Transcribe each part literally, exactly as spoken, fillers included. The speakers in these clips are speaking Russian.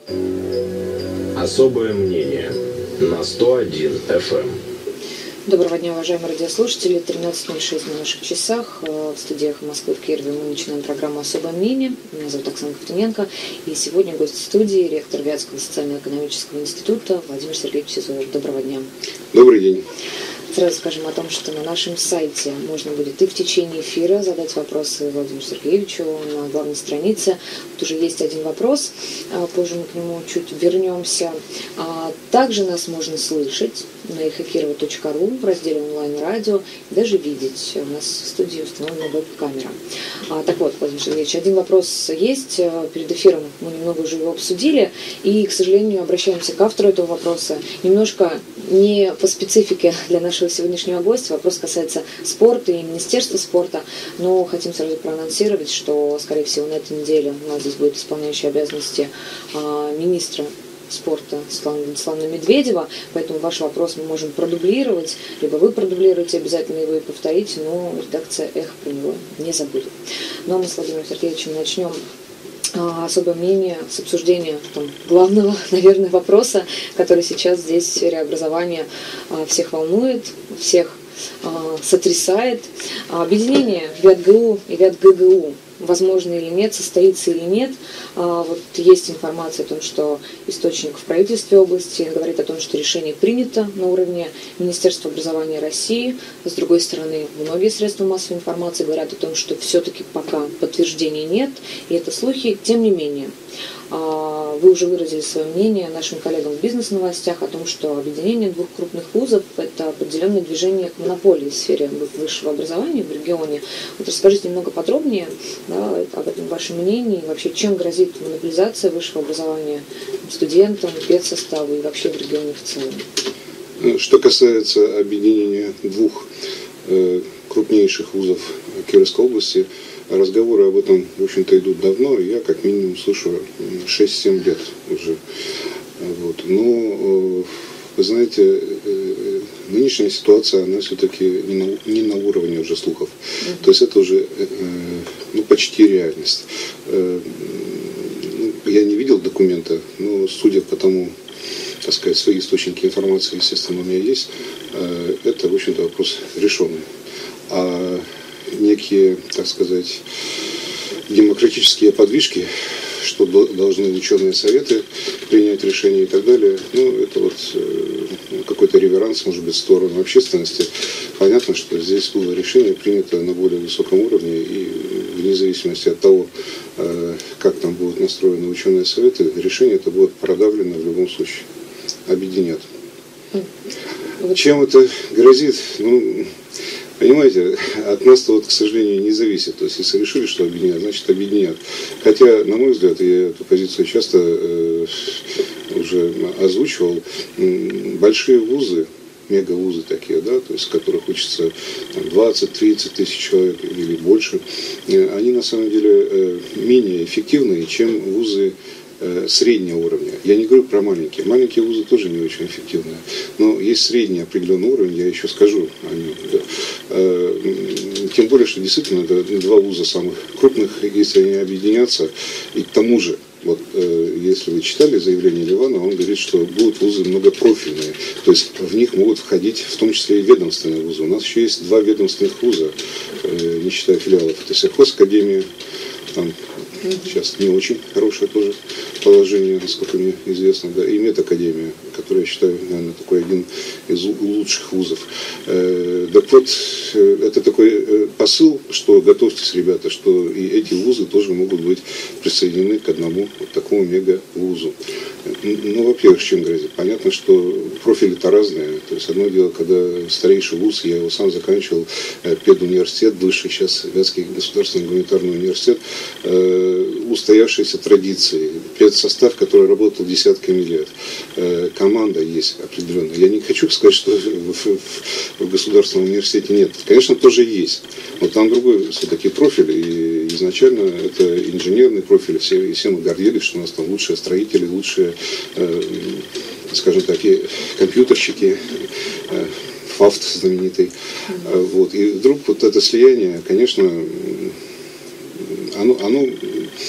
Особое мнение на сто один эф эм. Доброго дня, уважаемые радиослушатели. тринадцать ноль шесть на наших часах. В студиях Москвы в Кирове мы начинаем программу «Особое мнение». Меня зовут Оксана Ковтуненко. И сегодня гость студии, ректор Вятского социально-экономического института Владимир Сергеевич Сизоев. Доброго дня. Добрый день. Сразу скажем о том, что на нашем сайте можно будет и в течение эфира задать вопросы Владимиру Сергеевичу на главной странице. Вот уже есть один вопрос, позже мы к нему чуть вернемся. Также нас можно слышать на эхо кирова точка ру в разделе онлайн-радио, даже видеть. У нас в студии установлена веб-камера. Так вот, Владимир Сергеевич, один вопрос есть. Перед эфиром мы немного уже его обсудили, и, к сожалению, обращаемся к автору этого вопроса. Немножко не по специфике для нашего сегодняшнего гостя. Вопрос касается спорта и Министерства спорта, но хотим сразу проанонсировать, что, скорее всего, на этой неделе у нас здесь будет исполняющий обязанности а, министра спорта Светлана Медведева, поэтому ваш вопрос мы можем продублировать, либо вы продублируете, обязательно его и повторите, но редакция «Эхо» про него не забудет. Ну а мы с Владимиром Сергеевичем начнем особое мнение с обсуждения там, главного, наверное, вопроса, который сейчас здесь в сфере образования всех волнует, всех сотрясает. Объединение ВятГУ и ВятГГУ возможно или нет, состоится или нет. Вот есть информация о том, что источник в правительстве области говорит о том, что решение принято на уровне Министерства образования России. С другой стороны, многие средства массовой информации говорят о том, что все-таки пока подтверждений нет, и это слухи. Тем не менее, вы уже выразили свое мнение нашим коллегам в бизнес-новостях о том, что объединение двух крупных вузов – это определенное движение к монополии в сфере высшего образования в регионе. Вот расскажите немного подробнее, да, об этом вашем мнении, вообще чем грозит монополизация высшего образования студентам, педсоставу и вообще в регионе в целом. Что касается объединения двух э, крупнейших вузов Кировской области, разговоры об этом, в общем-то, идут давно, и я как минимум слышу шесть-семь лет уже. Вот. Но, вы знаете, нынешняя ситуация, она все-таки не на, не на уровне уже слухов. Mm-hmm. То есть это уже ну, почти реальность. Я не видел документа, но судя по тому, так сказать, свои источники информации, естественно, у меня есть, это, в общем-то, вопрос решенный. А некие, так сказать, демократические подвижки, что должны ученые советы принять решения и так далее, ну, это вот какой-то реверанс, может быть, в сторону общественности. Понятно, что здесь было решение принято на более высоком уровне, и вне зависимости от того, как там будут настроены ученые советы, решение это будет продавлено в любом случае. Объединят. Чем это грозит? Ну, понимаете, от нас-то вот, к сожалению, не зависит. То есть, если решили, что объединят, значит объединят. Хотя, на мой взгляд, я эту позицию часто э, уже озвучивал, большие вузы, мегавузы такие, да, то есть, в которых учатся двадцать-тридцать тысяч человек или больше, э, они на самом деле э, менее эффективные, чем вузы среднего уровня. Я не говорю про маленькие. Маленькие вузы тоже не очень эффективные. Но есть средний определенный уровень, я еще скажу о нем. Да. Тем более, что действительно это два вуза самых крупных, если они объединятся. И к тому же, вот, если вы читали заявление Ливана, он говорит, что будут вузы многопрофильные. То есть в них могут входить в том числе и ведомственные вузы. У нас еще есть два ведомственных вуза, не считая филиалов. Это сельхозакадемия, там сейчас не очень хорошее тоже положение, насколько мне известно, да, и медакадемия, которая, я считаю, наверное, такой один из лучших вузов. Э, так вот, это такой посыл, что готовьтесь, ребята, что и эти вузы тоже могут быть присоединены к одному вот такому мега-вузу. Ну, во-первых, чем грозит? Понятно, что профили-то разные. То есть одно дело, когда старейший вуз, я его сам заканчивал, педуниверситет, бывший сейчас Вятский государственный гуманитарный университет, устоявшиеся традиции, педсостав, который работал десятками лет, команда есть определенная. Я не хочу сказать, что в, в, в государственном университете нет. Конечно, тоже есть, но там другой все-таки профиль, и изначально это инженерный профиль, все, и все мы гордились, что у нас там лучшие строители, лучшие, э, скажем так, и компьютерщики, э, ФАФТ знаменитый. Mm-hmm. Вот. И вдруг вот это слияние, конечно, оно, оно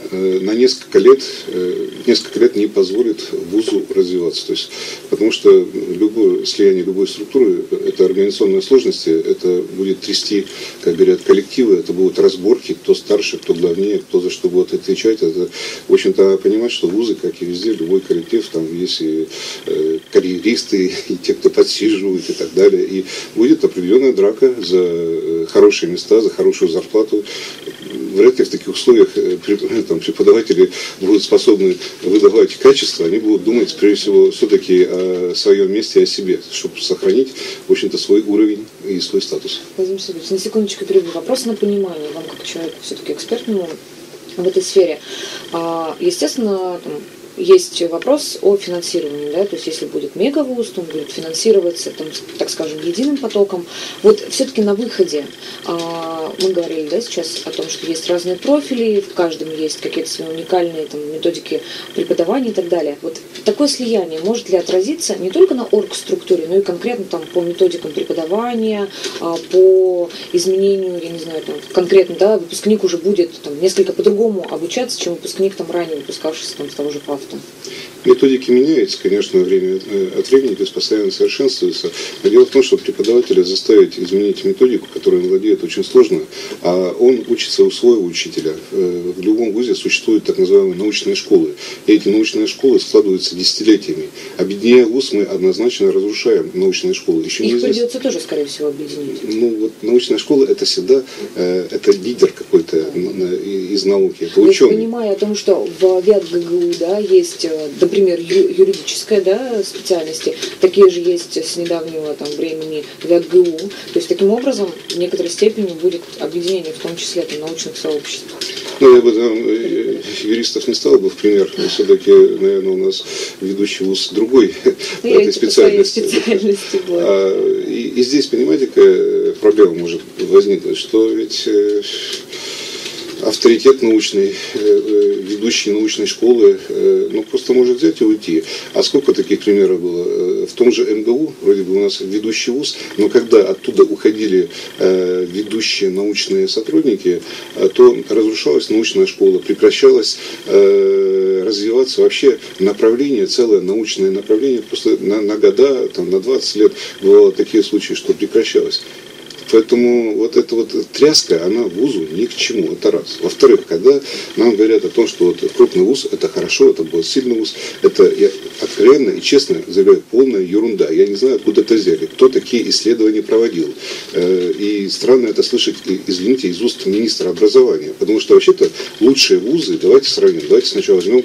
на несколько лет, несколько лет не позволит вузу развиваться. То есть, потому что любое слияние любой структуры – это организационные сложности, это будет трясти, как говорят, коллективы, это будут разборки, кто старше, кто главнее, кто за что будет отвечать. Это, в общем-то, понимать, что вузы, как и везде, любой коллектив, там есть и э, карьеристы, и те, кто подсиживают и так далее. И будет определенная драка за хорошие места, за хорошую зарплату. Вряд ли в таких условиях там, преподаватели будут способны выдавать качество, они будут думать, прежде всего, все-таки о своем месте, о себе, чтобы сохранить, в общем-то, свой уровень и свой статус. Владимир Сергеевич, на секундочку перейду. Вопрос на понимание, вам как человеку все-таки экспертному в этой сфере. Естественно, там, есть вопрос о финансировании, да, то есть если будет мегавуз, то он будет финансироваться, там, так скажем, единым потоком. Вот все-таки на выходе а, мы говорили, да, сейчас о том, что есть разные профили, в каждом есть какие-то свои уникальные там, методики преподавания и так далее. Вот такое слияние может ли отразиться не только на оргструктуре, но и конкретно там, по методикам преподавания, а, по изменению, я не знаю, там, конкретно, да, выпускник уже будет там, несколько по-другому обучаться, чем выпускник там, ранее выпускавшийся там, с того же ФАФТа? Методики меняются, конечно, время от времени, то есть постоянно совершенствуются. Но дело в том, что преподавателя заставить изменить методику, которой он владеет, очень сложно, а он учится у своего учителя. В любом вузе существуют так называемые научные школы. И эти научные школы складываются десятилетиями. Объединяя вуз, мы однозначно разрушаем научные школы. Еще Их неизвестно... придется тоже, скорее всего, объединить. Ну, вот научная школа – это всегда это лидер какой-то из науки, это ученый. Я понимаю о том, что в ВятГГУ, да, есть, например, юридическая, да, специальности, такие же есть с недавнего там, времени ВятГУ. То есть таким образом в некоторой степени будет объединение, в том числе там, научных сообществ. Ну, я бы там юристов не стал бы в пример, но все-таки, наверное, у нас ведущий вуз другой в этой специальности. специальности а, и, и здесь, понимаете, какая проблема может возникнуть, что ведь авторитет научный, ведущий научной школы, ну, просто может взять и уйти. А сколько таких примеров было? В том же МГУ, вроде бы у нас ведущий вуз, но когда оттуда уходили ведущие научные сотрудники, то разрушалась научная школа, прекращалось развиваться вообще направление, целое научное направление, просто на, на года, там, на двадцать лет бывало такие случаи, что прекращалось. Поэтому вот эта вот тряска, она вузу ни к чему, это раз. Во-вторых, когда нам говорят о том, что вот крупный вуз – это хорошо, это был сильный вуз, это я откровенно и честно заявляю, полная ерунда. Я не знаю, откуда это взяли, кто такие исследования проводил. И странно это слышать, извините, из уст министра образования. Потому что вообще-то лучшие вузы, давайте сравним, давайте сначала возьмем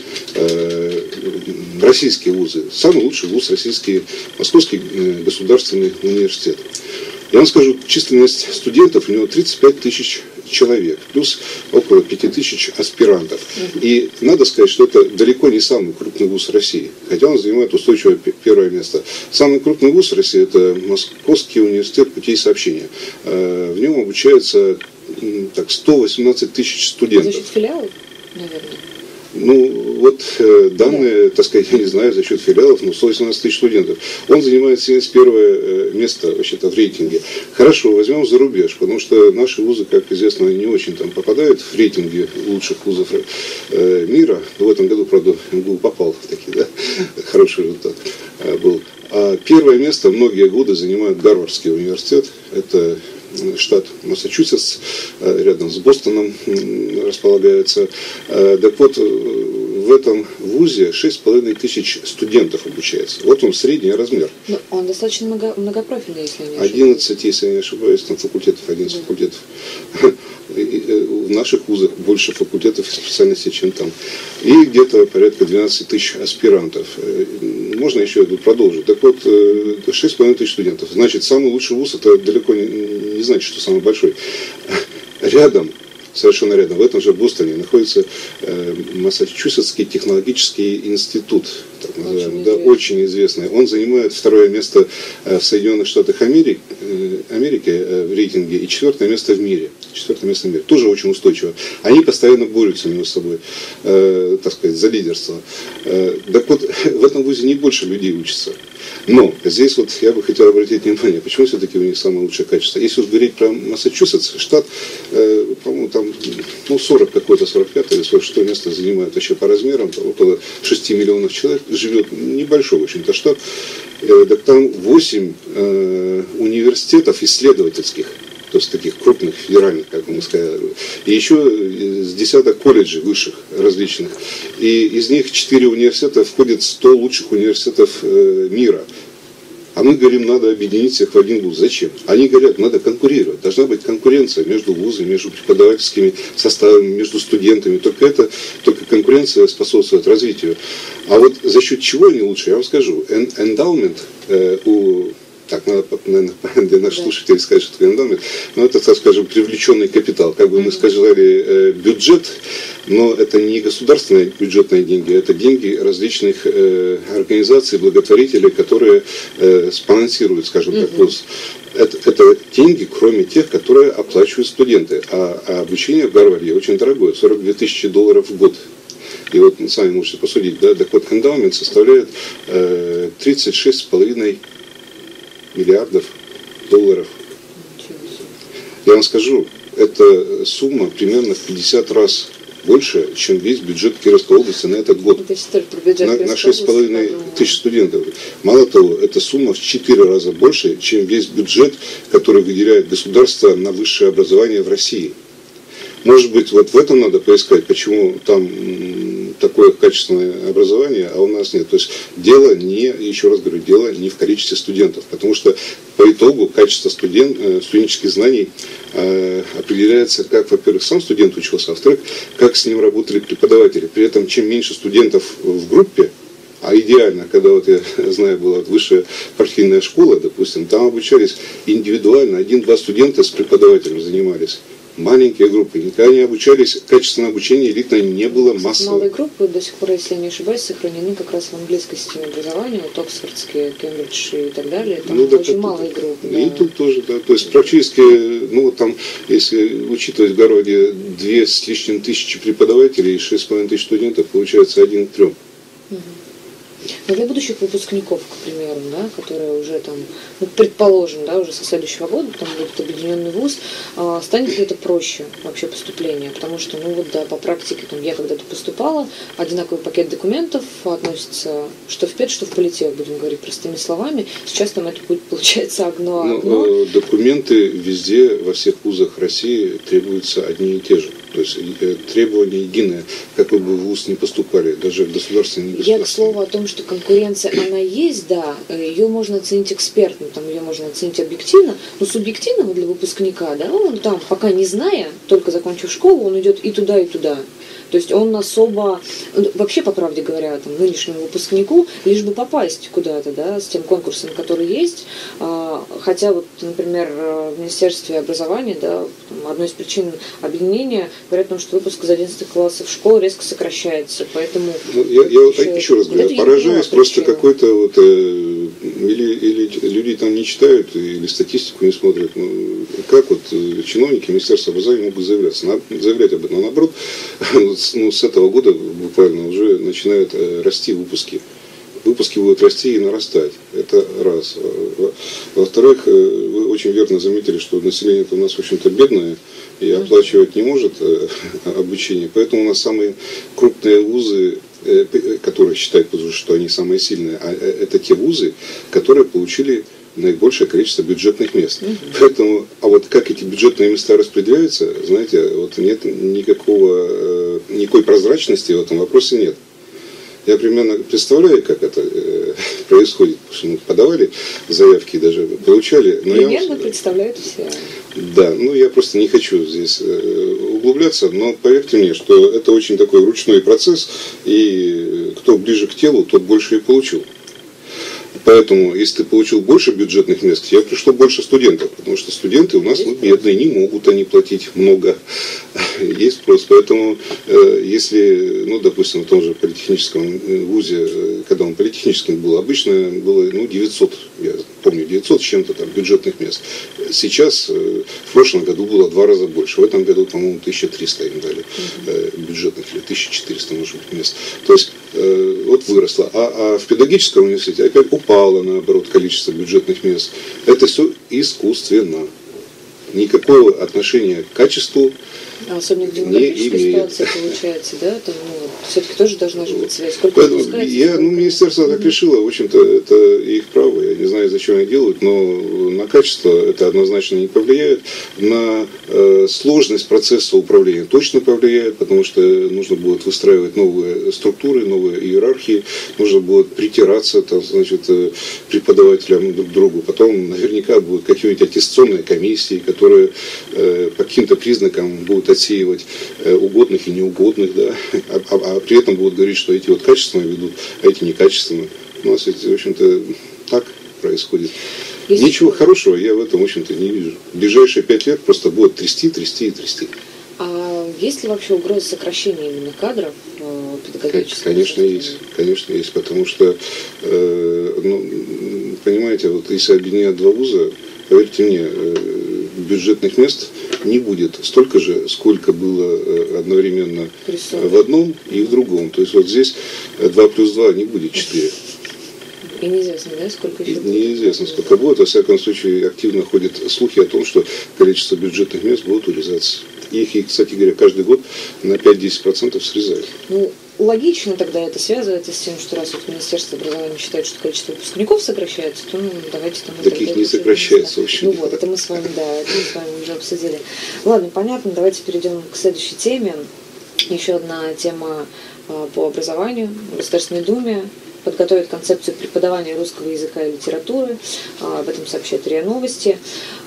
российские вузы. Самый лучший вуз российский, Московский государственный университет. Я вам скажу, численность студентов у него тридцать пять тысяч человек, плюс около пять тысяч аспирантов. И надо сказать, что это далеко не самый крупный вуз России, хотя он занимает устойчивое первое место. Самый крупный вуз России – это Московский университет путей сообщения. В нем обучается так, сто восемнадцать тысяч студентов. За счет филиалов, наверное? Ну, вот э, данные, так сказать, я не знаю, за счет филиалов, но сто восемнадцать тысяч студентов. Он занимает семьдесят первое э, место вообще-то в рейтинге. Хорошо, возьмем за рубеж, потому что наши вузы, как известно, не очень там попадают в рейтинги лучших вузов э, мира. В этом году, правда, МГУ попал в такие, да, хороший результат э, был. А первое место многие годы занимает Гарвардский университет. Это штат Массачусетс, рядом с Бостоном располагается. Так вот, в этом вузе шесть с половиной тысяч студентов обучается. Вот он средний размер. Но он достаточно много, многопрофильный, если я не ошибаюсь. одиннадцать, если я не ошибаюсь, там факультетов, одиннадцать да. факультетов. В наших вузах больше факультетов и специальностей, чем там. И где-то порядка двенадцать тысяч аспирантов. Можно еще продолжить. Так вот, шесть с половиной тысяч студентов. Значит, самый лучший вуз, это далеко не, не значит, что самый большой. Рядом, совершенно рядом, в этом же Бостоне находится э, Массачусетский технологический институт, так называемый, очень, да, очень известный. Он занимает второе место э, в Соединенных Штатах Америки, э, Америки э, в рейтинге и четвертое место в мире. Четвертое место в мире. Тоже очень устойчиво. Они постоянно борются между собой, э, так сказать, за лидерство. Э, так вот, в этом вузе не больше людей учатся. Но здесь вот я бы хотел обратить внимание, почему все-таки у них самое лучшее качество. Если вот говорить про Массачусетс, штат, э, по-моему, там ну, сорок какое-то, сорок пятое или сорок шестое место занимает вообще по размерам, там около шести миллионов человек живет, небольшой, в общем-то, штат. Э, так там восемь э, университетов исследовательских, то есть таких крупных, федеральных, как мы сказали, и еще с десяток колледжей высших различных. И из них четыре университета входят в сто лучших университетов э, мира. А мы говорим, надо объединить всех в один вуз. Зачем? Они говорят, надо конкурировать. Должна быть конкуренция между вузами, между преподавательскими составами, между студентами. Только это, только конкуренция способствует развитию. А вот за счет чего они лучше, я вам скажу. Эндаумент э, у... Так, надо, наверное, для наших слушателей сказать, что такое эндомент. Но это, так скажем, привлеченный капитал. Как бы мы сказали, э, бюджет, но это не государственные бюджетные деньги, это деньги различных э, организаций, благотворителей, которые э, спонсируют, скажем так, вуз. Это, это деньги, кроме тех, которые оплачивают студенты. А, а обучение в Гарварде очень дорогое, сорок две тысячи долларов в год. И вот сами можете посудить, да, доход эндаумент составляет э, тридцать шесть с половиной миллиардов долларов. Я вам скажу, эта сумма примерно в пятьдесят раз больше, чем весь бюджет Кировской области на этот год. На, на шесть с половиной тысяч студентов. Мало того, эта сумма в четыре раза больше, чем весь бюджет, который выделяет государство на высшее образование в России. Может быть, вот в этом надо поискать, почему там такое качественное образование, а у нас нет. То есть дело не, еще раз говорю, дело не в количестве студентов, потому что по итогу качество студент, студенческих знаний э, определяется, как, во-первых, сам студент учился, а во-вторых, как с ним работали преподаватели. При этом, чем меньше студентов в группе, а идеально, когда вот я знаю, была вот высшая партийная школа, допустим, там обучались индивидуально, один-два студента с преподавателем занимались. Маленькие группы, никогда не обучались, качественное обучение элитное не было массово. Малые группы до сих пор, если я не ошибаюсь, сохранены как раз в английской системе образования, вот Оксфордские, Кембридж и так далее, там ну, очень малые тут, группы. И да. тут тоже, да, то есть практически, ну там, если учитывать в Гарварде две с лишним тысячи преподавателей и шесть с половиной тысяч студентов, получается один к трем. Угу. Но для будущих выпускников, к примеру, да, которые уже там, ну, предположим, да, уже со следующего года там будет объединенный вуз, а, станет ли это проще вообще поступление? Потому что, ну вот, да, по практике, там, я когда-то поступала, одинаковый пакет документов относится что в пед, что в политех, будем говорить простыми словами. Сейчас там это будет, получается, одно одно. Ну, документы везде, во всех вузах России требуются одни и те же. То есть требования единые, какой бы вуз ни поступали, даже в государственный, не государственный. Я, к слову, о том, что конкуренция, она есть, да, ее можно оценить экспертно, там ее можно оценить объективно, но субъективно для выпускника, да, он там, пока не зная, только закончив школу, он идет и туда, и туда. То есть он особо, вообще, по правде говоря, там, нынешнему выпускнику, лишь бы попасть куда-то, да, с тем конкурсом, который есть. Хотя, вот, например, в Министерстве образования, да, одной из причин объединения говорят о том, что выпуск из одиннадцатых классов школы резко сокращается. Поэтому ну, я, я еще, еще раз говорю, поражаюсь просто какой-то вот, э, или, или люди там не читают, или статистику не смотрят. Ну, как вот чиновники Министерства образования могут заявляться, заявлять об этом, а наоборот, ну, с этого года буквально уже начинают э, расти выпуски. Выпуски будут расти и нарастать. Это раз. Во-вторых, э, вы очень верно заметили, что население у нас, в общем-то, бедное и оплачивать не может э, обучение. Поэтому у нас самые крупные вузы, э, которые считают, что они самые сильные, а это те вузы, которые получили наибольшее количество бюджетных мест. Mm-hmm. Поэтому, а вот как эти бюджетные места распределяются, знаете, вот нет никакого, никакой прозрачности в этом вопросе нет. Я примерно представляю, как это э, происходит, потому что мы подавали заявки, даже получали. Но примерно я, представляют все. Да, ну я просто не хочу здесь э, углубляться, но поверьте мне, что это очень такой ручной процесс, и кто ближе к телу, тот больше и получил. Поэтому, если ты получил больше бюджетных мест, тебе пришло больше студентов, потому что студенты у нас ну, бедные, не могут они платить много. Есть спрос. Поэтому, э, если, ну, допустим, в том же политехническом вузе, когда он политехническим был, обычно было ну, девятьсот, я помню, девятьсот с чем-то там бюджетных мест. Сейчас, в прошлом году было два раза больше. В этом году, по-моему, тысяча триста им дали бюджетных, или тысяча четыреста, может быть, мест. То есть, вот выросло. А, а в педагогическом университете опять упало, наоборот, количество бюджетных мест. Это все искусственно. Никакого отношения к качеству а особенно в демографической ситуации получается, да? Там, ну, все-таки тоже должна же быть связь. Сколько я, ну, министерство так решило, в общем-то, это их право. Я не знаю, зачем они делают, но на качество это однозначно не повлияет. На э, сложность процесса управления точно повлияет, потому что нужно будет выстраивать новые структуры, новые иерархии, нужно будет притираться, там, значит, преподавателям друг к другу. Потом наверняка будут какие-нибудь аттестационные комиссии, которые э, по каким-то признакам будут отсеивать э, угодных и неугодных, да, а, а, а при этом будут говорить, что эти вот качественно ведут, а эти некачественно. У нас ведь, в общем-то, так происходит. Есть Ничего что? хорошего я в этом, в общем-то, не вижу. В ближайшие пять лет просто будут трясти, трясти и трясти. А есть ли вообще угроза сокращения именно кадров э, педагогических? Конечно, есть. Конечно, есть, потому что, э, ну, понимаете, вот если объединять два вуза, поверьте мне, э, бюджетных мест не будет столько же, сколько было одновременно Присутствие. в одном и в другом. То есть вот здесь два плюс два не будет четыре. И неизвестно, да, сколько еще будет? Неизвестно, сколько будет. Во всяком случае, активно ходят слухи о том, что количество бюджетных мест будут урезаться. Их, кстати говоря, каждый год на пять-десять процентов срезают. Ну, логично тогда это связывается с тем, что раз вот Министерство образования считает, что количество выпускников сокращается, то ну, давайте там... Таких не сокращается, в общем. Ну вот, это мы с вами, да, это мы с вами уже обсудили. Ладно, понятно, давайте перейдем к следующей теме. Еще одна тема а, по образованию. В Государственной Думе подготовит концепцию преподавания русского языка и литературы. А, об этом сообщает РИА Новости.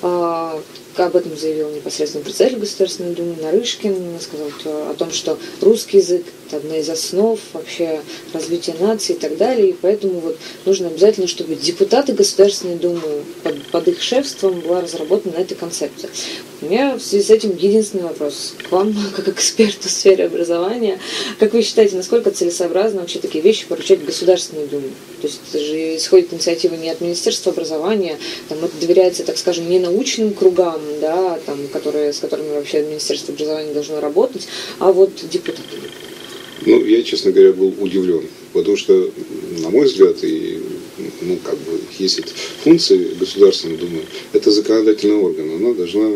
А, Об этом заявил непосредственно председатель Государственной Думы Нарышкин. Сказал о том, что русский язык – это одна из основ вообще развития нации и так далее. И поэтому вот нужно обязательно, чтобы депутаты Государственной Думы под, под их шефством была разработана эта концепция. У меня в связи с этим единственный вопрос к вам, как эксперту в сфере образования. Как вы считаете, насколько целесообразно вообще такие вещи поручать Государственной Думе? То есть это же исходит инициатива не от Министерства образования, там это доверяется, так скажем, не научным кругам, да, там, которые, с которыми вообще Министерство образования должно работать, а вот депутатам. Ну, я, честно говоря, был удивлен, потому что, на мой взгляд, и, ну, как бы, если функции Государственной Думы, это законодательный орган, она должна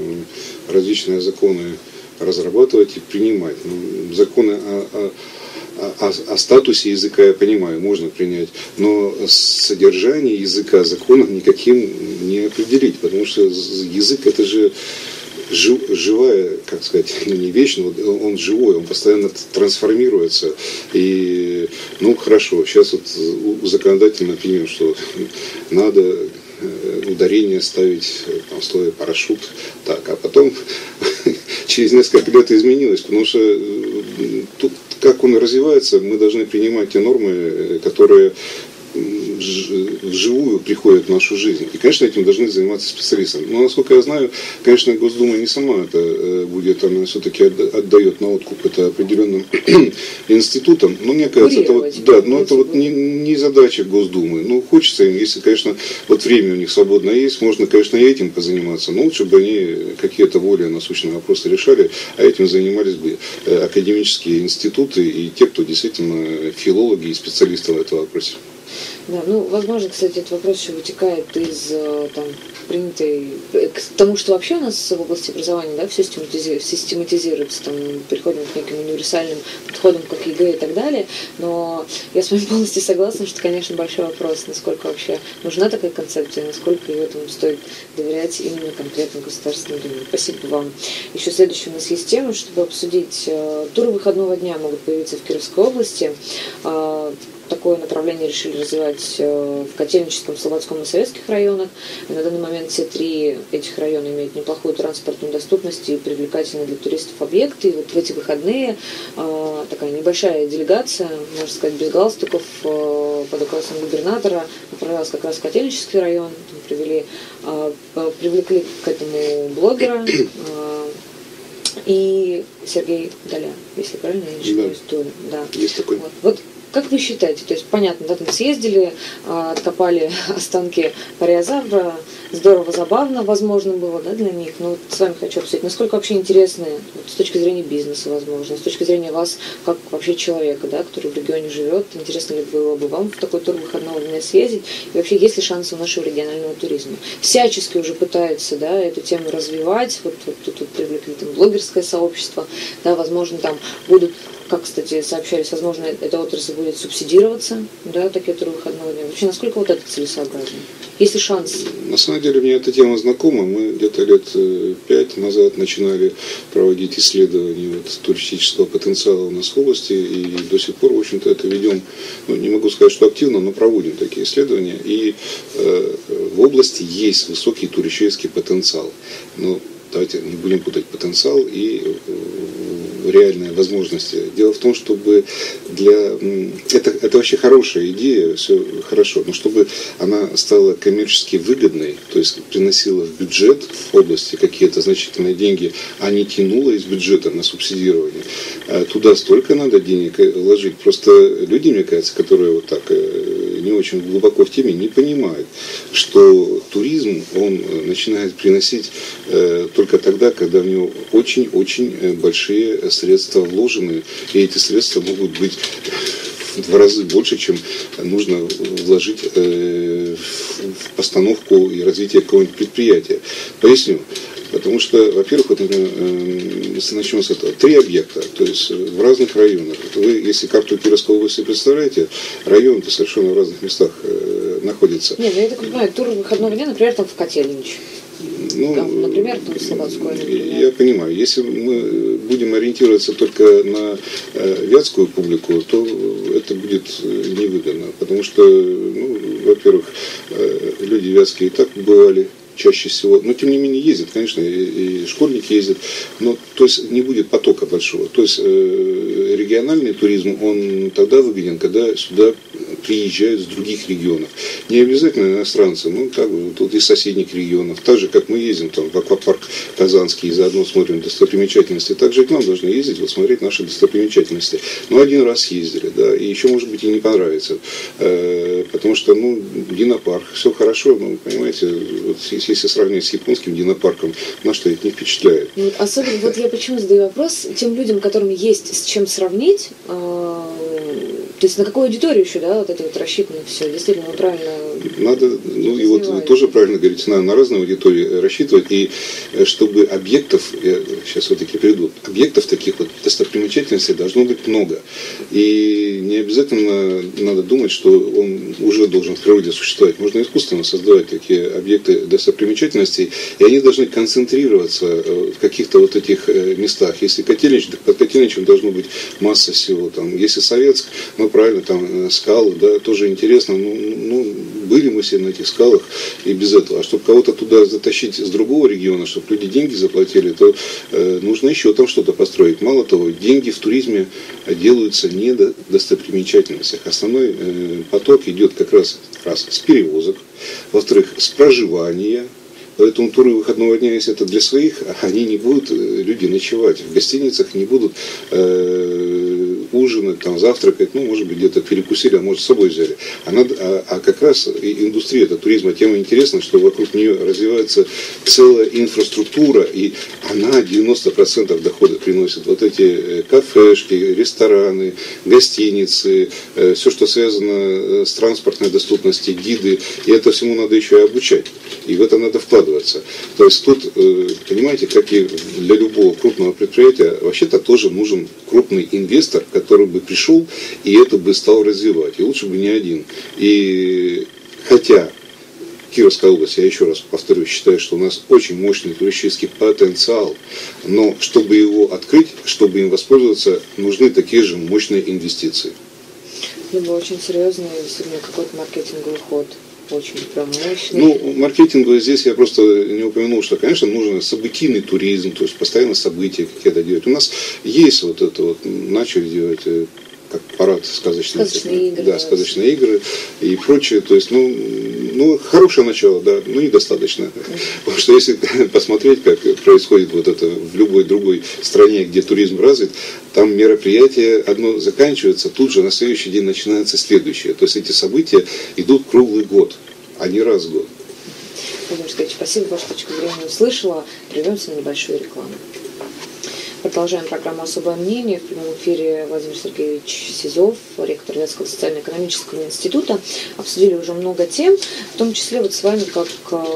различные законы разрабатывать и принимать. Ну, законы о, о О, о статусе языка я понимаю, можно принять, но содержание языка законом никаким не определить, потому что язык это же жив, живая, как сказать, не вещь, но он живой, он постоянно трансформируется. И, ну, хорошо, сейчас вот законодательно примем, что надо ударение ставить там, в слове парашют, так, а потом через несколько лет изменилось, потому что тут как он развивается, мы должны принимать те нормы, которые вживую приходят в нашу жизнь. И, конечно, этим должны заниматься специалисты. Но, насколько я знаю, конечно, Госдума не сама это будет, она все-таки отдает на откуп это определенным институтам. Но мне кажется, это вот, да, но это вот не, не задача Госдумы. Ну, хочется им, если, конечно, вот время у них свободное есть, можно, конечно, и этим позаниматься. Но лучше бы они какие-то более насущные вопросы решали, а этим занимались бы академические институты и те, кто действительно филологи и специалисты в этом вопросе. Да, ну, возможно, кстати, этот вопрос еще вытекает из там, принятой, к тому, что вообще у нас в области образования, да, все систематизируется, там, переходим к неким универсальным подходам, как ЕГЭ и так далее, но я с вами полностью согласна, что, конечно, большой вопрос, насколько вообще нужна такая концепция, насколько ее там стоит доверять именно конкретно Государственной Думе. Спасибо вам. Еще следующая у нас есть тема, чтобы обсудить туры выходного дня могут появиться в Кировской области. Такое направление решили развивать в Котельническом, Слободском и Советских районах. И на данный момент все три этих района имеют неплохую транспортную доступность и привлекательные для туристов объекты. И вот в эти выходные э, такая небольшая делегация, можно сказать, без галстуков, э, под руководством губернатора отправилась как раз в Котельнический район. Там привели, э, привлекли к этому блогера э, и Сергей Доля, если правильно я не ошибаюсь. Да. Да. Есть такой. Вот. Вот как вы считаете, то есть понятно, да, там съездили, откопали останки париозавра, здорово, забавно, возможно, было, да, для них, но вот с вами хочу обсудить, насколько вообще интересны вот, с точки зрения бизнеса, возможно, с точки зрения вас, как вообще человека, да, который в регионе живет, интересно ли было бы вам в такой тур выходного дня съездить, и вообще есть ли шансы у нашего регионального туризма? Всячески уже пытаются, да, эту тему развивать, вот, вот тут вот привлекли там блогерское сообщество, да, возможно, там будут, как, кстати, сообщались, возможно, эта отрасль будет субсидироваться, да, такие туры выходного дня. Вообще, насколько вот это целесообразно? Есть ли шанс? На самом деле, мне эта тема знакома. Мы где-то лет пять назад начинали проводить исследования вот, туристического потенциала у нас в области, и до сих пор, в общем-то, это ведем, ну, не могу сказать, что активно, но проводим такие исследования. И э, в области есть высокий туристический потенциал. Но давайте не будем путать потенциал и реальные возможности. Дело в том, чтобы для... Это, это вообще хорошая идея, все хорошо, но чтобы она стала коммерчески выгодной, то есть приносила в бюджет в области какие-то значительные деньги, а не тянула из бюджета на субсидирование, туда столько надо денег вложить. Просто люди, мне кажется, которые вот так не очень глубоко в теме, не понимают, что туризм, он начинает приносить э, только тогда, когда в него очень-очень большие средства вложены, и эти средства могут быть в два раза больше, чем нужно вложить э, в постановку и развитие какого-нибудь предприятия. Поясню. Потому что, во-первых, вот, например, если начнем с этого, три объекта, то есть в разных районах. Вы, если карту Кировской области представляете, район-то совершенно в разных местах э, находится. Нет, ну я так понимаю, тур выходного дня, например, там в Котельнич. Ну, там, например, там в Слободской, например. Я понимаю, если мы будем ориентироваться только на э, вятскую публику, то это будет невыгодно, потому что, ну, во-первых, э, люди вятские и так бывали чаще всего, но тем не менее ездят, конечно, и, и школьники ездят, но то есть не будет потока большого. То есть э, региональный туризм, он тогда выгоден, когда сюда приезжают с других регионов. Не обязательно иностранцы, ну так, тут из соседних регионов. Так же, как мы ездим там, в аквапарк Казанский и заодно смотрим достопримечательности, так же и к нам должны ездить, вот смотреть наши достопримечательности. Ну, один раз ездили, да, и еще, может быть, и не понравится. Э, потому что, ну, динопарк, все хорошо, ну, понимаете, вот если сравнивать с японским динопарком, на что это не впечатляет. Вот, особенно, вот я почему задаю вопрос, тем людям, которым есть с чем сравнить, э, то есть на какую аудиторию еще, да, вот это вот рассчитано все, действительно, вы правильно... Надо, ну и вот вы тоже правильно говорите, надо на разные аудитории рассчитывать, и чтобы объектов, я сейчас все-таки приду, объектов таких вот достопримечательностей должно быть много. И не обязательно надо думать, что он уже должен в природе существовать. Можно искусственно создавать такие объекты достопримечательностей, и они должны концентрироваться в каких-то вот этих местах. Если Котельнич, так под Котельничем должно быть масса всего. Там, если Советск, ну правильно, там скалы, да, тоже интересно. Ну, ну, были мы все на этих скалах и без этого. А чтобы кого-то туда затащить с другого региона, чтобы люди деньги заплатили, то э, нужно еще там что-то построить. Мало того, деньги в туризме делаются не до достопримечательностях. Основной э, поток идет как раз, раз с перевозок, во-вторых, с проживания. Поэтому туры выходного дня, если это для своих, они не будут, люди ночевать в гостиницах, не будут э, ужинать, там, завтракать, ну, может быть, где-то перекусили, а может, с собой взяли. А, надо, а, а как раз и индустрия этого туризма, тема интересна, что вокруг нее развивается целая инфраструктура, и она девяносто процентов дохода приносит. Вот эти кафешки, рестораны, гостиницы, э, все, что связано с транспортной доступностью, гиды, и это всему надо еще и обучать. И в это надо вкладываться. То есть тут, понимаете, как и для любого крупного предприятия, вообще-то тоже нужен крупный инвестор, который бы пришел и это бы стал развивать. И лучше бы не один. И хотя Кировская область, я еще раз повторю, считаю, что у нас очень мощный туристический потенциал, но чтобы его открыть, чтобы им воспользоваться, нужны такие же мощные инвестиции. Либо очень серьезный, сегодня какой-то маркетинговый ход. Очень прям мощный. Ну, маркетинговый здесь я просто не упомянул, что, конечно, нужен событийный туризм, то есть постоянно события какие-то делать. У нас есть вот это вот, начали делать как парад сказочных, сказочные игры, да, сказочные игры и прочее. То есть, ну, Ну, хорошее начало, да, но недостаточно. Потому что если посмотреть, как происходит вот это в любой другой стране, где туризм развит, там мероприятие одно заканчивается, тут же на следующий день начинается следующее. То есть эти события идут круглый год, а не раз в год. Владимир Сергеевич, спасибо, вашу точку зрения услышала. Прервемся на небольшую рекламу. Продолжаем программу «Особое мнение». В прямом эфире Владимир Сергеевич Сизов, ректор Вятского социально-экономического института. Обсудили уже много тем, в том числе вот с вами, как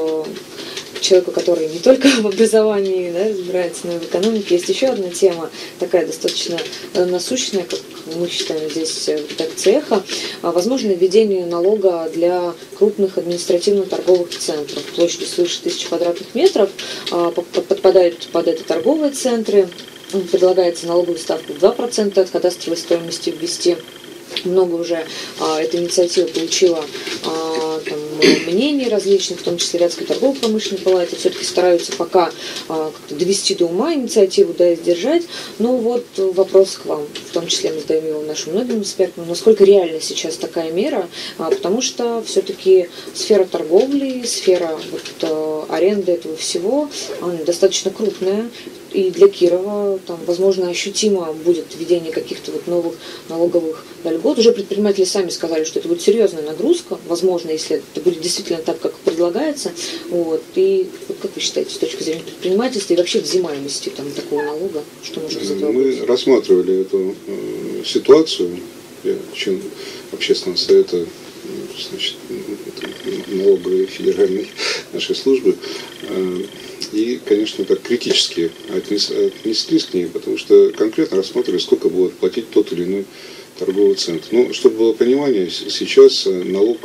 человеку, который не только в образовании, да, разбирается, но и в экономике. Есть еще одна тема, такая достаточно насущная, как мы считаем здесь в редакции «Эхо». Возможно введение налога для крупных административно-торговых центров. Площадью свыше тысячи квадратных метров подпадают под это торговые центры. Предлагается налоговую ставку в два процента от кадастровой стоимости ввести. Много уже а, эта инициатива получила а, там, мнений различных, в том числе Вятской торгово-промышленной палаты. Все-таки стараются пока а, как-то довести до ума инициативу, да, и сдержать. Но вот вопрос к вам, в том числе мы задаем его нашим многим экспертам, насколько реальна сейчас такая мера, а, потому что все-таки сфера торговли, сфера вот, а, аренды этого всего, она достаточно крупная. И для Кирова, там, возможно, ощутимо будет введение каких-то вот новых налоговых льгот. Уже предприниматели сами сказали, что это будет серьезная нагрузка, возможно, если это будет действительно так, как предлагается. Вот. И вот, как вы считаете, с точки зрения предпринимательства и вообще взимаемости там, такого налога, что может из этого быть? Мы рассматривали эту э, ситуацию, я член общественного совета, значит, налоговой федеральной нашей службы. Э, И, конечно, так критически отнеслись к ней, потому что конкретно рассматривали, сколько будет платить тот или иной торговый центр. Ну, чтобы было понимание, сейчас налог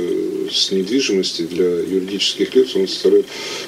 с недвижимости для юридических лиц он составляет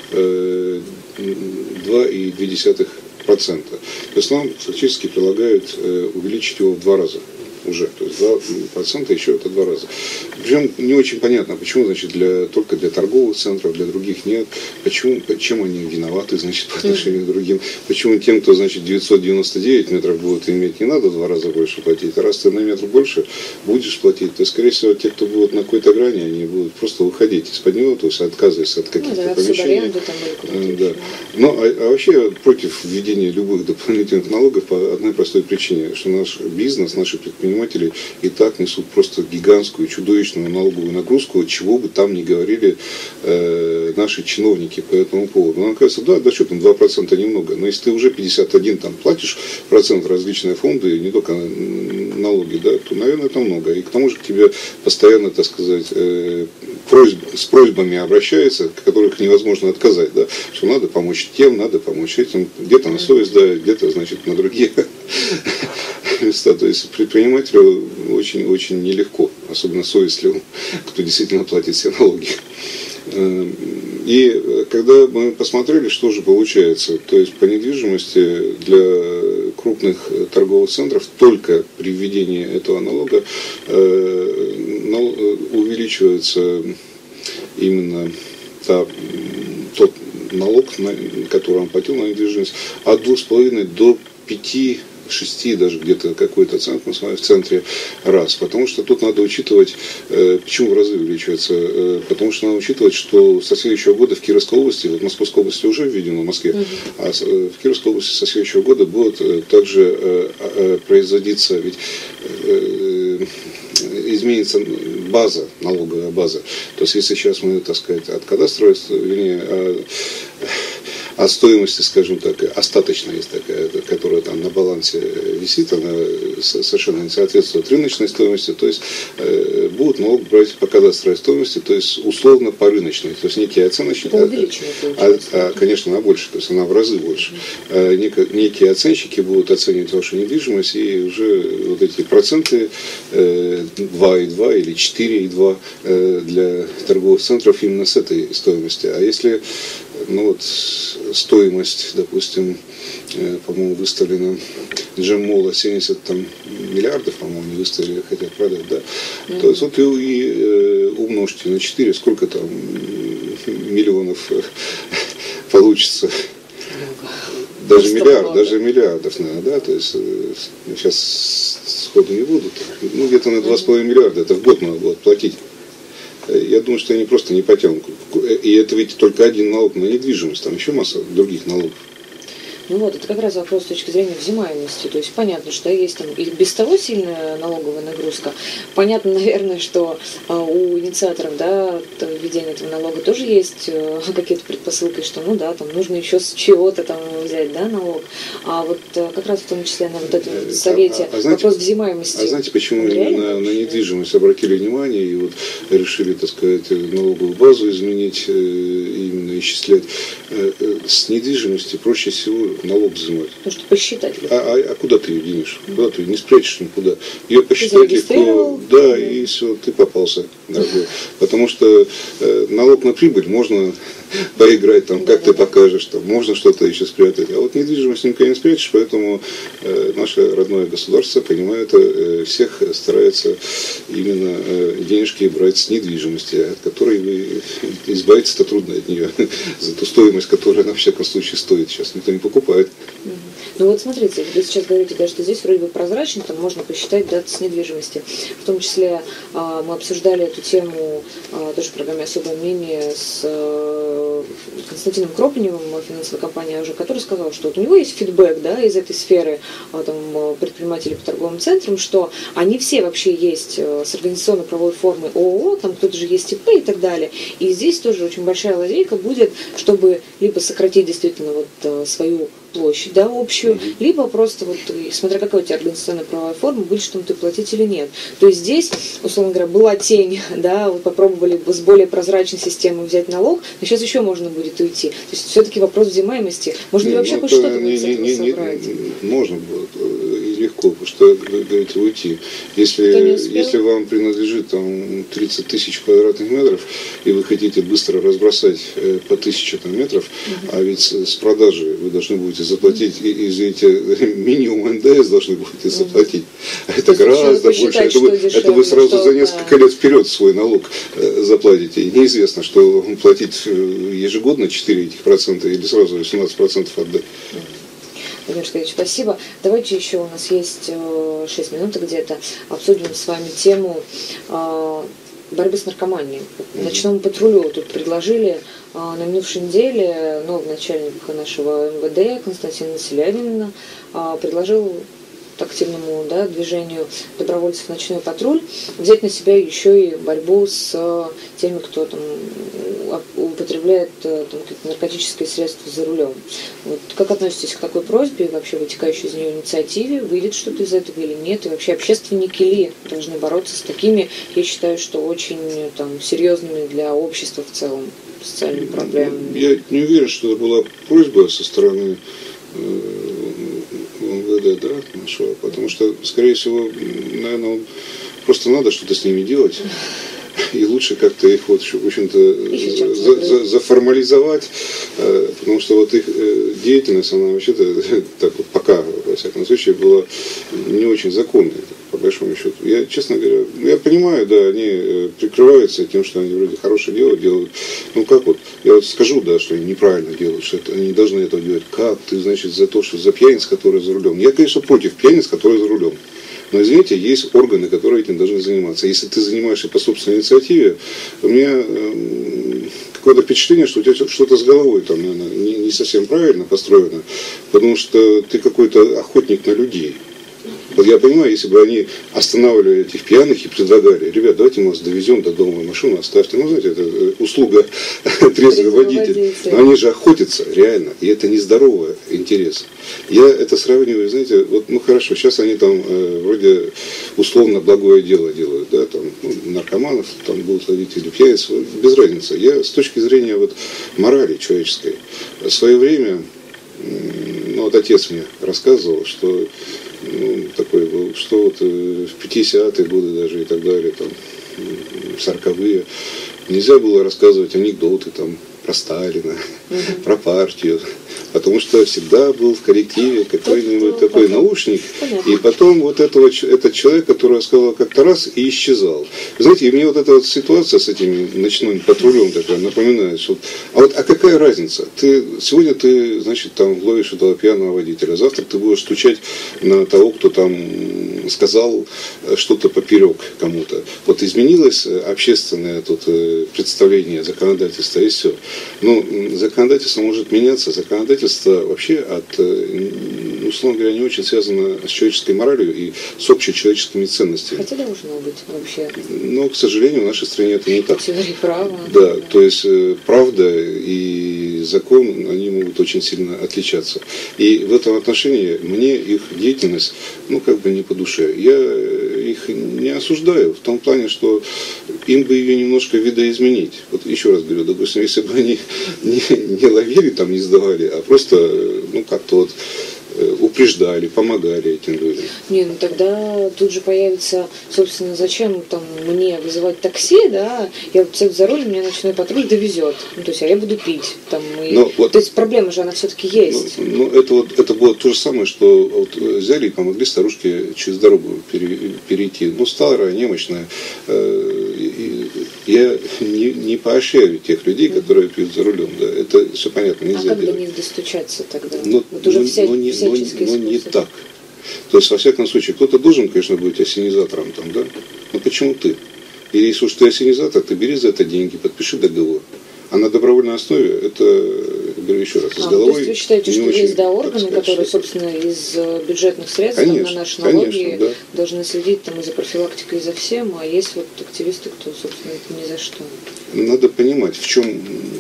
два и две десятых процента. То есть нам фактически предлагают увеличить его в два раза. Уже, то есть два процента еще это два раза. Причем не очень понятно, почему, значит, для, только для торговых центров, для других нет, почему, чем они виноваты, значит, по отношению к другим, почему тем, кто, значит, девятьсот девяносто девять метров будет иметь, не надо в два раза больше платить, а раз ты на метр больше будешь платить, то, скорее всего, те, кто будут на какой-то грани, они будут просто выходить из-под него, то есть отказываться от каких-то ну, да, помещений. Там, да. Ну, а, а вообще против введения любых дополнительных налогов по одной простой причине, что наш бизнес, наши предприниматели и так несут просто гигантскую, чудовищную налоговую нагрузку, чего бы там ни говорили э, наши чиновники по этому поводу. Нам кажется, да, да что там, два процента немного, но если ты уже пятьдесят один там платишь процент различные фонды, не только налоги, да, то, наверное, это много. И к тому же к тебе постоянно, так сказать, э, просьб, с просьбами обращаются, которых невозможно отказать, да, что надо помочь тем, надо помочь этим, где-то на совесть, да, где-то, значит, на другие места. То есть предпринимателю очень-очень нелегко, особенно совестливым, кто действительно платит все налоги. И когда мы посмотрели, что же получается, то есть по недвижимости для крупных торговых центров только при введении этого налога увеличивается именно та, тот налог, который он платил на недвижимость, от двух с половиной до пяти шести, даже где-то какой-то центр в центре раз. Потому что тут надо учитывать, э, почему в разы увеличивается, э, потому что надо учитывать, что со следующего года в Кировской области, вот в Московской области уже введено, в Москве, uh-huh. а в Кировской области со следующего года будет э, также э, э, производиться, ведь э, изменится база, налоговая база. То есть если сейчас мы, так сказать, от кадастровой, вернее, э, от стоимости, скажем так, остаточная есть такая, которая там на балансе висит, она совершенно не соответствует рыночной стоимости, то есть э, будут налог брать по кадастровой стоимости, то есть условно по рыночной, то есть некие оценочники, а, а, конечно, она больше, то есть она в разы больше. А, нек, некие оценщики будут оценивать вашу недвижимость, и уже вот эти проценты э, два и два или четыре и два э, для торговых центров именно с этой стоимости. А если ну вот стоимость, допустим, э, по-моему, выставлена Джеммола семьдесят там, миллиардов, по-моему, не выставили, хотят продать, да. Mm-hmm. То есть вот и, и э, умножьте на четыре, сколько там миллионов получится. Mm-hmm. Даже Просто миллиард, много. даже миллиардов, наверное, да, то есть э, сейчас сходу не будут. Ну, где-то на два с половиной миллиарда, это в год надо будет платить. я думаю, что они просто не потянут. И это ведь только один налог на недвижимость, там еще масса других налогов. Ну вот, это как раз вопрос с точки зрения взимаемости. То есть понятно, что есть там и без того сильная налоговая нагрузка. Понятно, наверное, что а, у инициаторов, да, введения этого налога тоже есть а, какие-то предпосылки, что, ну да, там нужно еще с чего-то там взять, да, налог. А вот а, как раз в том числе на вот этом совете а, а знаете, вопрос взимаемости. А знаете, почему на, на недвижимость обратили внимание и вот решили, так сказать, налоговую базу изменить, именно исчислять? С недвижимости проще всего налог взимать. Ну, что посчитать. А, а, а куда ты ее денешь? Куда ты ее не спрячешь никуда? Ее посчитать легко, да, и все, ты попался. Потому что э, налог на прибыль можно поиграть, там, как ты покажешь, там, можно что-то еще спрятать. А вот недвижимость никогда не спрячешь, поэтому э, наше родное государство, понимаю, это э, всех старается именно э, денежки брать с недвижимости, от которой вы избавиться-то трудно от нее, за ту стоимость, которая на всяком случае стоит. Сейчас никто не покупает. Ну вот смотрите, вы сейчас говорите, да, что здесь вроде бы прозрачно, там можно посчитать даты с недвижимости. В том числе а, мы обсуждали эту тему а, тоже в программе «Особое мнение» с а, Константином Кропленевым, финансовой компании АЖ, который сказал, что вот у него есть фидбэк, да, из этой сферы а, там, предпринимателей по торговым центрам, что они все вообще есть а, с организационно-правовой формой ООО, там кто-то же есть ИП и так далее. И здесь тоже очень большая лазейка будет, чтобы либо сократить действительно вот а, свою площадь, да, общую, mm-hmm. либо просто вот, смотря какая у тебя организационная правовая форма, будешь там ты платить или нет. То есть здесь, условно говоря, была тень, да, вот попробовали с более прозрачной системой взять налог, но сейчас еще можно будет уйти. То есть все-таки вопрос взимаемости. Можно ли вообще хоть что-то не, не, не, собрать? Не, можно будет и легко, потому что, вы говорите, уйти. Если, если вам принадлежит там тридцать тысяч квадратных метров, и вы хотите быстро разбросать э, по тысяче там, метров, mm-hmm. а ведь с, с продажи вы должны будете заплатить, mm-hmm. и, извините, минимум эн дэ эс должны будете заплатить. Mm-hmm. Это гораздо больше. Это вы, дешевле, это вы сразу что, за несколько да. лет вперед свой налог э, заплатите. И неизвестно, что платить ежегодно четыре этих процента или сразу восемнадцать процентов отдать. Mm-hmm. Владимир Сергеевич, спасибо. Давайте еще, у нас есть шесть минут где-то, обсудим с вами тему э, борьбы с наркоманией. Mm-hmm. Ночному патрулю тут предложили э, на минувшей неделе новый начальник нашего эм вэ дэ Константин Селянин э, предложил активному, да, движению добровольцев «Ночной патруль» взять на себя еще и борьбу с теми, кто там употребляет там, какие-то наркотические средства за рулем. Вот, как относитесь к такой просьбе, вообще вытекающей из нее инициативе, выйдет что-то из этого или нет, и вообще общественники ли должны бороться с такими, я считаю, что очень там, серьезными для общества в целом социальными проблемами? Я не уверен, что это была просьба со стороны эм вэ дэ, да, нашего, потому что, скорее всего, наверное, просто надо что-то с ними делать. И лучше как-то их, вот, в общем-то, за, за, заформализовать, потому что вот их деятельность, она вообще-то, так вот, пока, во всяком случае, была не очень законной, по большому счету. Я, честно говоря, я понимаю, да, они прикрываются тем, что они вроде хорошее дело делают. Ну как вот, я вот скажу, да, что они неправильно делают, что это, они не должны этого делать. Как ты, значит, за то, что за пьяниц, которые за рулем? Я, конечно, против пьяниц, которые за рулем. Но, извините, есть органы, которые этим должны заниматься. Если ты занимаешься по собственной инициативе, у меня э, какое-то впечатление, что у тебя что-то с головой там, наверное, не, не совсем правильно построено, потому что ты какой-то охотник на людей. Вот я понимаю, если бы они останавливали этих пьяных и предлагали: ребят, давайте мы вас довезем до дома, машину оставьте. Ну, знаете, это услуга трезвый водитель. Но они же охотятся, реально. И это нездоровый интерес. Я это сравниваю, знаете, вот, ну хорошо, сейчас они там э, вроде условно благое дело делают, да, там, ну, наркоманов там будут ловить или пьяниц, без разницы. Я с точки зрения вот морали человеческой, в свое время, ну, вот отец мне рассказывал, что ну, такой был, что вот в пятидесятые годы даже и так далее, там, сороковые, нельзя было рассказывать анекдоты там про Сталина, угу. про партию. Потому что всегда был в коллективе какой-нибудь такой наушник. Понятно. И потом вот этого, этот человек, который сказал как-то раз и исчезал. Знаете, и мне вот эта вот ситуация с этим ночным патрулем такая напоминает, что а вот а какая разница? Ты сегодня ты, значит, там ловишь этого пьяного водителя, завтра ты будешь стучать на того, кто там сказал что-то поперек кому-то. Вот изменилось общественное тут представление законодательства и все. Ну, законодательство может меняться, законодательство вообще от, условно говоря, не очень связано с человеческой моралью и с общечеловеческими ценностями. Хотя должно быть вообще. Но, к сожалению, в нашей стране это не так. Теория права. Да, да, то есть правда и закон, они могут очень сильно отличаться. И в этом отношении мне их деятельность, ну, как бы не по душе. Я их не осуждаю в том плане, что им бы ее немножко видоизменить. Вот еще раз говорю, допустим, если бы они не, не ловили, там, не сдавали, а просто, ну, как-то вот упреждали, помогали этим людям. Не, ну тогда тут же появится, собственно, зачем там мне вызывать такси, да, я вот сяду за руль, меня ночной патруль довезет, ну, то есть, а я буду пить, там, и... вот, то есть проблема же, она все-таки есть. Ну, ну это вот, это было то же самое, что вот взяли и помогли старушке через дорогу перейти, ну, старая, немощная, и я не, не поощряю тех людей, которые пьют за рулем, да, это все понятно, нельзя а как делать. до них достучаться тогда? Ну, вот уже ну, вся, ну, не, ну, ну, не так. То есть, во всяком случае, кто-то должен, конечно, быть ассенизатором там, да? Но почему ты? Или если уж ты ассенизатор, ты бери за это деньги, подпиши договор. А на добровольной основе это, говорю еще раз, с а, головой... То есть вы считаете, что очень, есть, да, органы, сказать, которые, что... собственно, из бюджетных средств конечно, там, на наши налоги конечно, да. должны следить там и за профилактикой, и за всем, а есть вот активисты, кто, собственно, это ни за что. Надо понимать, в чем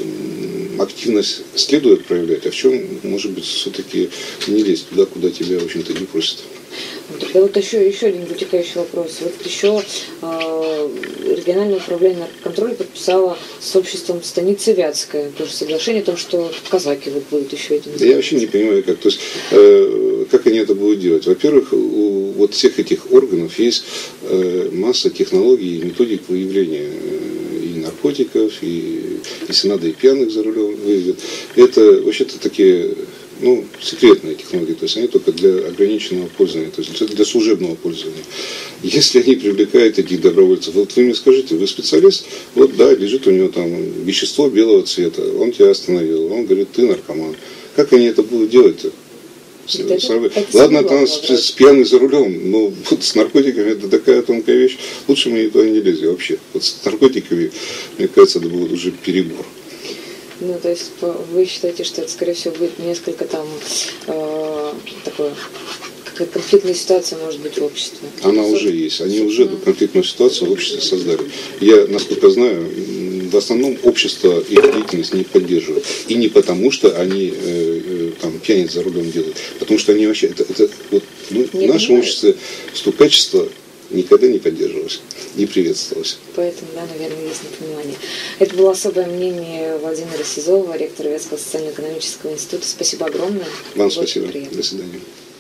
активность следует проявлять, а в чем, может быть, все-таки не лезть туда, куда тебя, в общем-то, не просят. Тогда вот еще, еще один вытекающий вопрос. Вот еще э, региональное управление наркоконтроля подписало с обществом станицы Вятская тоже соглашение о том, что казаки вот будут еще этим заниматься. Я вообще не понимаю, как. То есть, э, как они это будут делать. Во-первых, у вот всех этих органов есть э, масса технологий и методик выявления и наркотиков, и, если надо, и пьяных за рулем выявят. Это вообще-то такие... ну, секретные технологии, то есть они только для ограниченного пользования, то есть для служебного пользования. Если они привлекают этих добровольцев, вот вы мне скажите, вы специалист, вот да, лежит у него там вещество белого цвета, он тебя остановил, он говорит, ты наркоман. Как они это будут делать-то? Это, это Ладно, там с, с пьяный за рулем, но вот с наркотиками это такая тонкая вещь, лучше мы туда не лезем вообще. Вот с наркотиками, мне кажется, это будет уже перебор. Ну, то есть вы считаете, что это, скорее всего, будет несколько там э, такое, какая конфликтная ситуация может быть в обществе? Она уже есть. Они уже эту конфликтную ситуацию в обществе создали. Я, насколько знаю, в основном общество их деятельность не поддерживает. И не потому, что они э, э, там пьяниц за рулем делают. Потому что они вообще... Это, это, вот, ну, в нашем обществе стукачество никогда не поддерживалось, не приветствовалось. Поэтому, да, наверное, есть непонимание. Это было особое мнение Владимира Сизова, ректора Вятского социально-экономического института. Спасибо огромное. Вам спасибо. До свидания.